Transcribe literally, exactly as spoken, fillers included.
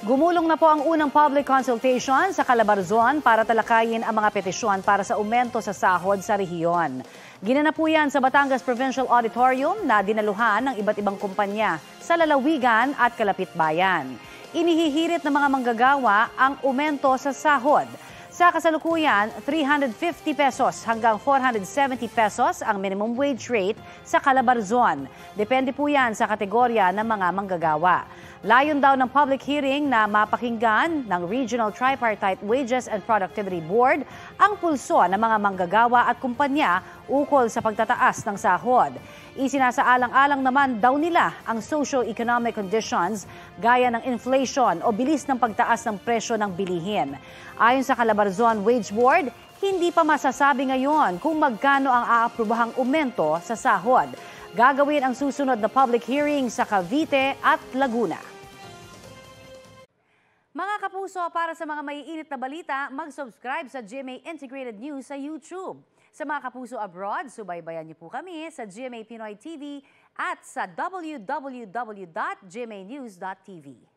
Gumulong na po ang unang public consultation sa Calabarzon para talakayin ang mga petisyon para sa aumento sa sahod sa rehiyon. Ginanap po yan sa Batangas Provincial Auditorium na dinaluhan ng iba't ibang kumpanya sa lalawigan at kalapitbayan. Inihihirit ng mga manggagawa ang aumento sa sahod. Sa kasalukuyan, three hundred fifty pesos hanggang four hundred seventy pesos ang minimum wage rate sa Calabarzon. Depende po yan sa kategorya ng mga manggagawa. Layon daw ng public hearing na mapakinggan ng Regional Tripartite Wages and Productivity Board ang pulso ng mga manggagawa at kumpanya ukol sa pagtataas ng sahod. Isinasaalang-alang naman daw nila ang socio-economic conditions gaya ng inflation o bilis ng pagtaas ng presyo ng bilihin. Ayon sa Calabarzon Wage Board, hindi pa masasabi ngayon kung magkano ang aaprobahang aumento sa sahod. Gagawin ang susunod na public hearing sa Cavite at Laguna. Mga kapuso, para sa mga maiinit na balita, mag-subscribe sa G M A Integrated News sa YouTube. Sa mga kapuso abroad, subaybayan niyo po kami sa G M A Pinoy T V at sa w w w dot g m a news dot t v.